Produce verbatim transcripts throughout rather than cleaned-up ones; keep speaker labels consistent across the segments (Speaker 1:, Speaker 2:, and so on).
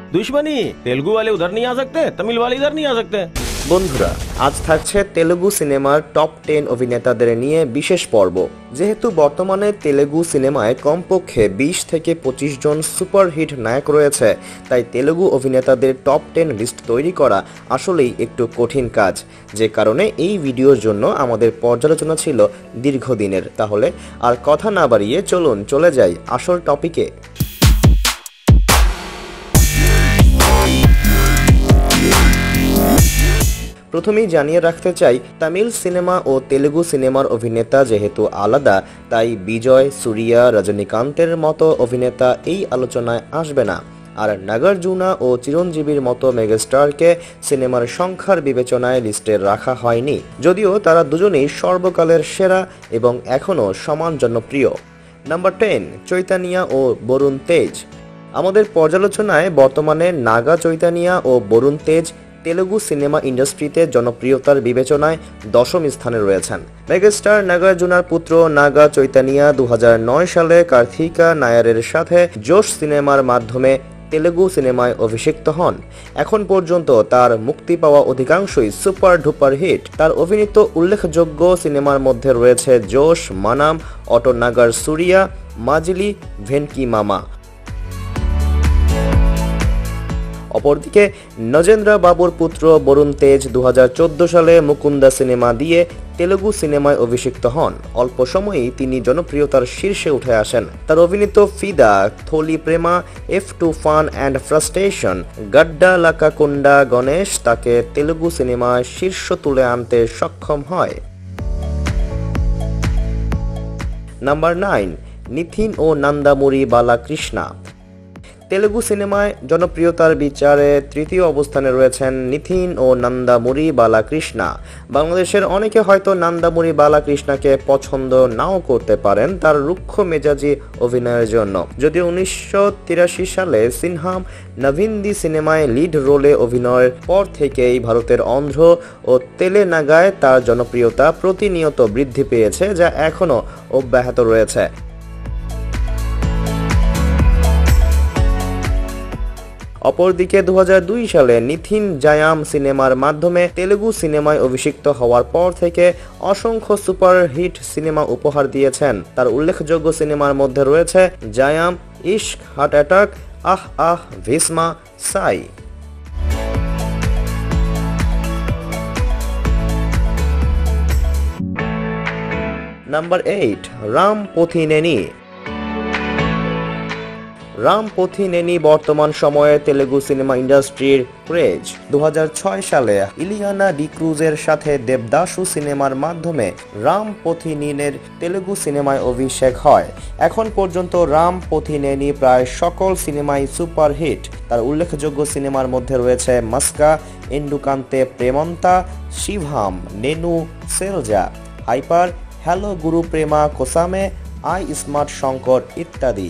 Speaker 1: दुश्मनी तेलुगु वाले उधर नहीं आ सकते, तमिल वाले इधर नहीं आ सकते।
Speaker 2: বন্ধুরা, আজ থাকছে তেলুগু সিনেমার টপ টেন অভিনেতাদের নিয়ে বিশেষ পর্ব। যেহেতু বর্তমানে তেলুগু সিনেমায় কমপক্ষে বিশ থেকে পঁচিশ জন সুপারহিট নায়ক রয়েছে, তাই তেলুগু অভিনেতাদের টপ টেন লিস্ট তৈরি করা আসলেই একটু কঠিন কাজ, যে কারণে এই ভিডিওর জন্য আমাদের পর্যালোচনা ছিল দীর্ঘদিনের। তাহলে আর কথা না বাড়িয়ে চলুন চলে যাই আসল টপিকে। প্রথমেই জানিয়ে রাখতে চাই, তামিল সিনেমা ও তেলুগু সিনেমার অভিনেতা যেহেতু আলাদা, তাই বিজয়, সূর্যা, রজনীকান্তের মতো অভিনেতা এই আলোচনায় আসবে না। আর নাগার্জুনা ও চিরঞ্জীবীর মতো মেগাস্টারকে সিনেমার সংখ্যার বিবেচনায় লিস্টে রাখা হয়নি, যদিও তারা দুজনেই সর্বকালের সেরা এবং এখনও সমান জনপ্রিয়। নাম্বার টেন, চৈতানিয়া ও বরুণ তেজ। আমাদের পর্যালোচনায় বর্তমানে নাগা চৈতানিয়া ও বরুণ তেজ তেলুগু সিনেমা ইন্ডাস্ট্রিতে জনপ্রিয়তার বিবেচনায় দশম স্থানে রয়েছেন। মেগাস্টার নাগার্জুনার পুত্র নাগা চৈতানিয়া দু হাজার নয় সালে কার্থিকা নায়ারের সাথে জোশ সিনেমার মাধ্যমে তেলুগু সিনেমায় অভিষিক্ত হন। এখন পর্যন্ত তার মুক্তি পাওয়া অধিকাংশই সুপার ডুপার হিট। তার অভিনীত উল্লেখযোগ্য সিনেমার মধ্যে রয়েছে জোশ, মানাম, অটো নাগার সূর্যা, মাজিলি, ভেনকি মামা। অপরদিকে নজেন্দ্র বাবুর পুত্র বরুণ তেজ দু হাজার চোদ্দ সালে মুকুন্দা সিনেমা দিয়ে তেলুগু সিনেমায় অভিষিক্ত হন। অল্প সময়েই তিনি জনপ্রিয়তার শীর্ষে উঠে আসেন। তার অভিনীত Fidaa, Tholi Prema, F two Fun and Frustration, Gaddalakonda Ganesh তাকে তেলুগু সিনেমায় শীর্ষ তুলে আনতে সক্ষম হয়। নাম্বার নাইন, নিথিন ও নন্দামুরি বালাকৃষ্ণা। তেলুগু সিনেমায় জনপ্রিয়তার বিচারে তৃতীয় অবস্থানে রয়েছেন নিথিন ও নন্দামুরি বালাকৃষ্ণা। বাংলাদেশের অনেকে হয়তো নন্দামুরি বালাকৃষ্ণাকে পছন্দ নাও করতে পারেন তার রুক্ষ মেজাজি অভিনয়ের জন্য, যদিও উনিশশো তিরাশি সালে সিনহাম নভিন্দি সিনেমায় লিড রোলে অভিনয়ের পর থেকেই ভারতের অন্ধ্র ও তেলেনাগায় তার জনপ্রিয়তা প্রতিনিয়ত বৃদ্ধি পেয়েছে, যা এখনও অব্যাহত রয়েছে। অপরদিকে দু হাজার দুই সালে নিথিন জায়াম সিনেমার মাধ্যমে তেলুগু সিনেমায় অভিষিক্ত হওয়ার পর থেকে অসংখ্য সুপারহিট সিনেমা উপহার দিয়েছেন। তার উল্লেখযোগ্য সিনেমার মধ্যে রয়েছে জায়াম, ইশক, হার্ট অ্যাটাক, আহ আহ, ভীষ্মা, সাই। Number eight, Ram Pothineni. রাম পোথিনেনি বর্তমান সময়ে তেলুগু সিনেমা ইন্ডাস্ট্রির ক্রেজ। দু হাজার ছয় সালে ইলিয়ানা ডিক্রুজের সাথে দেবদাসু সিনেমার মাধ্যমে রাম পোথিনেনির তেলুগু সিনেমায় অভিষেক হয়। এখন পর্যন্ত রাম পোথিনেনি প্রায় সকল সিনেমায় সুপারহিট। তার উল্লেখযোগ্য সিনেমার মধ্যে রয়েছে Maska, Endukante Premanta, Shivam, Nenu, Sailaja, Hyper, Hello Guru Prema Kosame, I Smart Shankar ইত্যাদি।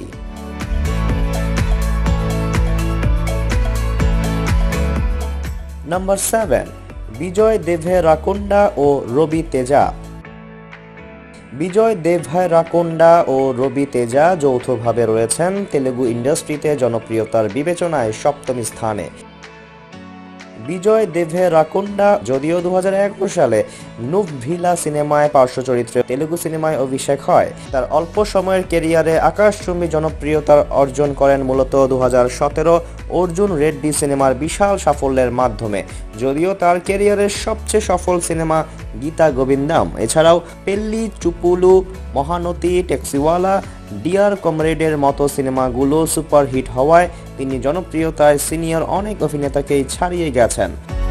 Speaker 2: নাম্বার সেভেন, বিজয় দেভেরাকোন্ডা ও রবি তেজা। বিজয় দেভেরাকোন্ডা ও রবি তেজা যৌথভাবে রয়েছেন তেলুগু ইন্ডাস্ট্রিতে জনপ্রিয়তার বিবেচনায় সপ্তম স্থানে। বিজয় দেভেরাকোন্ডা যদিও দু হাজার এগারো সালে নুভভিলা সিনেমায় পার্শ্ব চরিত্রে তেলুগু সিনেমায় অভিষেক হয়, তার অল্প সময়ের ক্যারিয়ারে আকাশচুম্বী জনপ্রিয়তা অর্জন করেন মূলত দু হাজার সতেরো অর্জুন রেড্ডি সিনেমার বিশাল সাফল্যের মাধ্যমে। যদিও তার ক্যারিয়ারের সবচেয়ে সফল সিনেমা গীতা গোবিন্দাম, এছাড়াও পেল্লি চুপুলু, মহানতী, ট্যাক্সিওয়ালা, ডিয়ার কমরেডের মতো সিনেমাগুলো সুপারহিট হওয়ায় তিনি জনপ্রিয়তায় সিনিয়র অনেক অভিনেতাকেই ছাড়িয়ে গেছেন।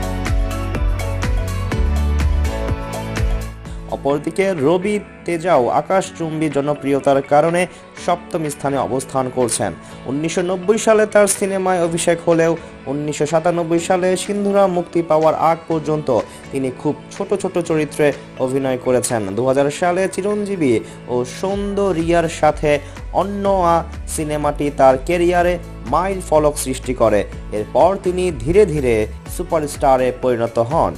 Speaker 2: অপরদিকে রবি তেজাও আকাশচুম্বী জনপ্রিয়তার কারণে সপ্তম স্থানে অবস্থান করছেন। উনিশশো নব্বই সালে তার সিনেমায় অভিষেক হলেও উনিশশো সাতানব্বই সালে সিন্ধুরাম মুক্তি পাওয়ার আগ পর্যন্ত তিনি খুব ছোট ছোট চরিত্রে অভিনয় করেছেন। দু হাজার সালে চিরঞ্জীবী ও সৌন্দর্যার সাথে অন্যয়া সিনেমাটি তার ক্যারিয়ারে মাইল ফলক সৃষ্টি করে। এরপর তিনি ধীরে ধীরে সুপারস্টারে পরিণত হন।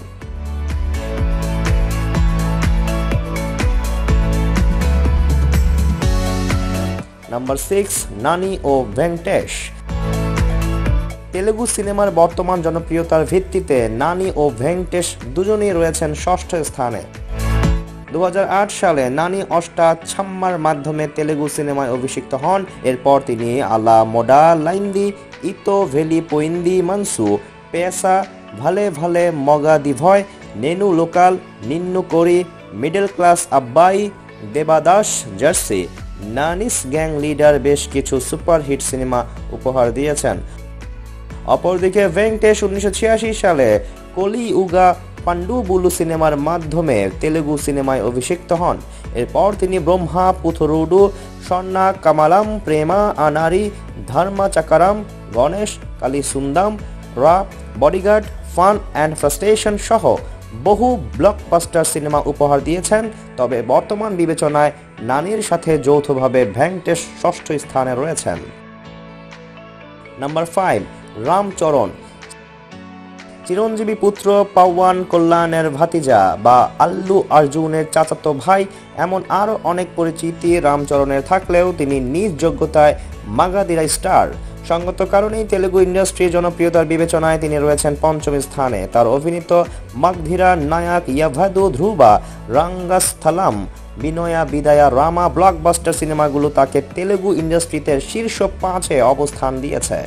Speaker 2: নাম্বার সিক্স, নানি ও ভেঙ্কটেশ। তেলুগু সিনেমার বর্তমান জনপ্রিয়তার ভিত্তিতে নানি ও ভেঙ্কটেশ দুজনেই রয়েছেন ষষ্ঠ স্থানে। দু হাজার আট সালে নানি অষ্টা ছাম্মার মাধ্যমে তেলুগু সিনেমায় অভিষিক্ত হন। এরপর তিনি আলা মোডা লাইন্দি, ইতো ভেলি পইন্দি মানসু, পেসা, ভালে ভালে মগা দিভয়, নেনু লোকাল, নিন্নু করি, Middle Class Abbayi, Devadas Jersey, Nani's Gang Leader বেশ কিছু সুপারহিট সিনেমা উপহার দিয়েছেন। অপরদিকে ভেঙ্কটেশ উনিশশো ছিয়াশি সালে কলি উগা পান্ডু বুলু সিনেমার মাধ্যমে তেলুগু সিনেমায় অভিষিক্ত হন। এরপর তিনি ব্রহ্মা পুথুরুডু, স্বর্ণা কামালাম, প্রেমা আনারি, ধর্মা চাকারাম, গণেশ কালী সুন্দাম, রা, বডিগার্ড, ফান অ্যান্ড ফ্রাস্ট্রেশন সহ বহু ব্লকবাস্টার সিনেমা উপহার দিয়েছেন। তবে বর্তমান বিবেচনায় নানির সাথে যৌথভাবে ভেঙ্কটেশ ষষ্ঠ স্থানে রয়েছেন। Number five, Ram Charan. চিরঞ্জীবী পুত্র পাওয়ান কল্যাণের ভাতিজা বা আল্লু অর্জুনের চাচাতো ভাই, এমন আরও অনেক পরিচিতি রামচরণের থাকলেও তিনি নিজ যোগ্যতায় মাগাদিরা স্টার। সঙ্গত কারণেই তেলুগু ইন্ডাস্ট্রির জনপ্রিয়তার বিবেচনায় তিনি রয়েছেন পঞ্চম স্থানে। তার অভিনীত মাগধিরা, নায়ক, ইয়াভাদু, ধ্রুবা, রাঙ্গাস্থলাম, বিনয়া বিদায়া, রামা ব্লকবাস্টার সিনেমাগুলো তাকে তেলুগু ইন্ডাস্ট্রিতে শীর্ষ পাঁচে অবস্থান দিয়েছে।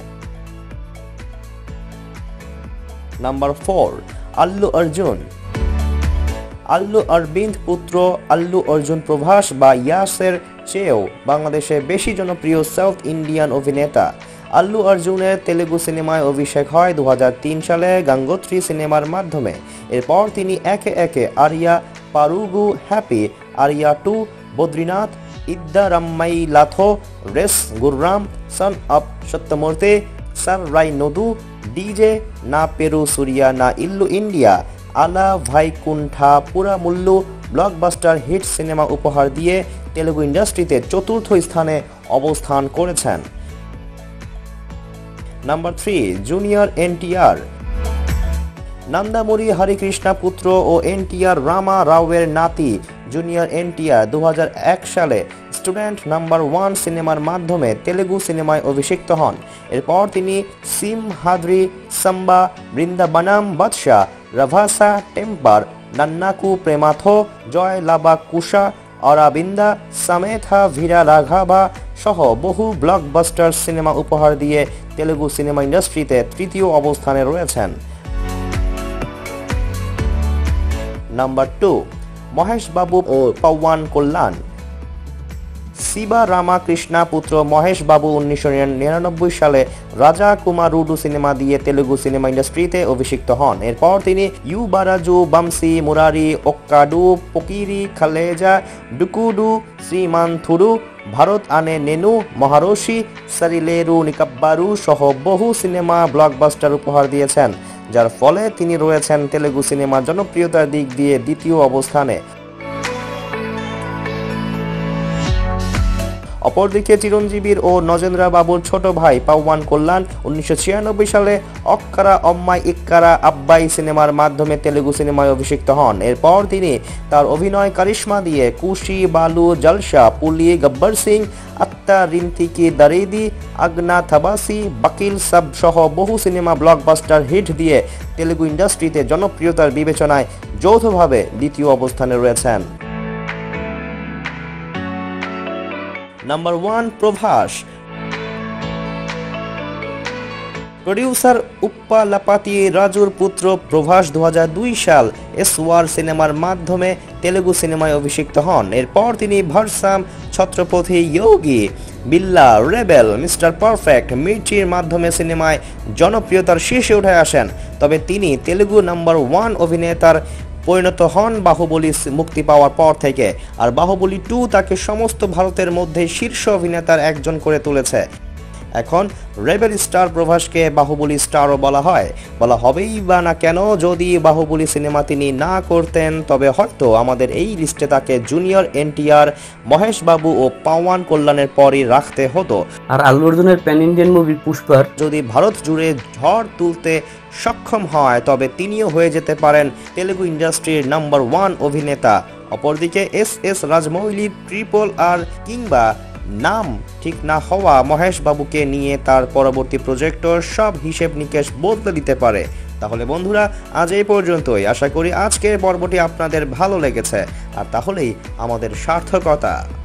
Speaker 2: Number four, Allu Arjun. আল্লু অরবিন্দ পুত্র আল্লু অর্জুন প্রভাস বা ইয়াসের চেয়েও বাংলাদেশে বেশি জনপ্রিয় সাউথ ইন্ডিয়ান অভিনেতা। আল্লু অর্জুনের তেলুগু সিনেমায় অভিষেক হয় দু হাজার তিন সালে গঙ্গোত্রী সিনেমার মাধ্যমে। এরপর তিনি একে একে Arya, Parugu, Happy, Arya two, Badrinath, Iddarammayilatho, Race, Gurram, Son of Satyamurthy, Sarrainodu, DJ, Naa Peru Surya Naa Illu India, Ala Vaikunthapurramuloo blockbuster hit সিনেমা উপহার দিয়ে তেলুগু ইন্ডাস্ট্রিতে চতুর্থ স্থানে অবস্থান করেছেন। Number three, junior NTR. Nandamuri Harikrishna পুত্র ও এনটিআর রামা রাওয়ের নাতি জুনিয়র এনটিআর দু হাজার এক সালে স্টুডেন্ট নাম্বার ওয়ান সিনেমার মাধ্যমে তেলুগু সিনেমায় অভিষিক্ত হন। এরপর তিনি সিম হাদ্রি, সাম্বা, বৃন্দাবনম বাদশাহ, রাভাসা, টেম্পার, নান্নাকু প্রেমাথো, জয় লাবা কুশা, অরাবিন্দা, সামেথা, ভীরা রাঘাভা সহ বহু ব্লকবাস্টার সিনেমা উপহার দিয়ে তেলুগু সিনেমা ইন্ডাস্ট্রিতে তৃতীয় অবস্থানে রয়েছেন। নাম্বার টু, মহেশ বাবু ও পাওয়ান কল্যাণ। শিবা রামাকৃষ্ণা পুত্র মহেশ বাবু উনিশশো নিরানব্বই সালে রাজা কুমারুডু সিনেমা দিয়ে তেলুগু সিনেমা ইন্ডাস্ট্রিতে অভিষিক্ত হন। এরপর তিনি ইউ বারাজু, বামসি, মুরারি, ওক্কাডু, পকিরি, খালেজা, ডুকুডু, শ্রীমান্থুরু, ভারত আনে নেনু, মহারশি, সারিলেরু নিকাব্বারু সহ বহু সিনেমা ব্লকবাস্টার উপহার দিয়েছেন, যার ফলে তিনি রয়েছেন তেলুগু সিনেমার জনপ্রিয়তার দিক দিয়ে দ্বিতীয় অবস্থানে। অপরদিকে চিরঞ্জীবীর ও নজেন্দ্র বাবুর ছোট ভাই পাওয়ান কল্যাণ উনিশশো ছিয়ানব্বই সালে অক্কারা অম্মাই ইক্কারা আব্বাই সিনেমার মাধ্যমে তেলুগু সিনেমায় অভিষিক্ত হন। এরপর তিনি তার অভিনয় কারিশমা দিয়ে কুশি, বালু, জলসা, পুলি, গব্বর সিং, আত্মা, রিন্তিকি দারিদি, আগনা থাবাসি, বাকিল সাব সহ বহু সিনেমা ব্লকবাস্টার হিট দিয়ে তেলুগু ইন্ডাস্ট্রিতে জনপ্রিয়তার বিবেচনায় যৌথভাবে দ্বিতীয় অবস্থানে রয়েছেন। Number one, Prabhas. Producer Uppalapati রাজুর পুত্র প্রভাস দু হাজার দুই সাল এসওয়ার সিনেমার মাধ্যমে তেলুগু সিনেমায় অভিষিক্ত হন। এরপর তিনি ভারসাম, ছত্রপতি, যোগী, বিল্লা, রেবেল, মিস্টার পারফেক্ট, মির্চির মাধ্যমে সিনেমায় জনপ্রিয়তার শীর্ষে উঠে আসেন। তবে তিনি তেলুগু নাম্বার ওয়ান অভিনেতার পরিণত হন বাহুবলী মুক্তি পাওয়ার পর থেকে, আর বাহুবলী টু তাকে সমস্ত ভারতের মধ্যে শীর্ষ অভিনেতার একজন করে তুলেছে। এখন রেবেল স্টার প্রভাসকে বাহুবলী স্টারও বলা হয়, বলা হবেই বা না কেন। যদি বাহুবলী সিনেমা তিনি না করতেন তবে হয়তো আমাদের এই লিস্টে তাকে জুনিয়র এনটিআর, মহেশ বাবু ও পাওয়ান কল্যাণের পরই রাখতে হতো।
Speaker 3: আর আল্লু অর্জুনের প্যান ইন্ডিয়ান মুভি পুষ্পার
Speaker 2: যদি ভারত জুড়ে ঝড় তুলতে সক্ষম হয় তবে তিনিও হয়ে যেতে পারেন তেলুগু ইন্ডাস্ট্রির নাম্বার ওয়ান অভিনেতা। অপরদিকে S S Rajamouli, triple R কিংবা নাম ঠিক না হওয়া মহেশ বাবুকে নিয়ে তার পরবর্তী প্রজেক্টর সব হিসেব নিকেশ বদলে দিতে পারে। তাহলে বন্ধুরা, আজ এই পর্যন্তই। আশা করি আজকের পর্বটি আপনাদের ভালো লেগেছে, আর তাহলেই আমাদের সার্থকতা।